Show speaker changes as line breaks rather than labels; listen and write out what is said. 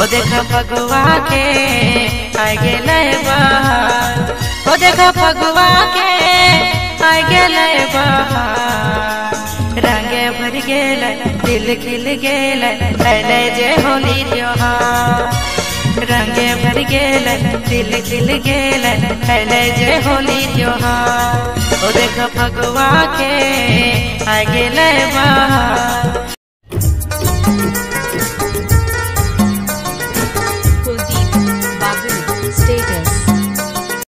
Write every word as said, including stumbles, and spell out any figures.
ओ देखा फगुआ के आ गेले बहार, ओ देखा फगुआ के आ गेले बहार। रंगे भर गेल दिल खिल गेल अले जे होली त्योहार। रंगे भर गेल दिल खिल गेल अले जे होली त्योहार। ओ देखा फगुआ के आ गेले बहार।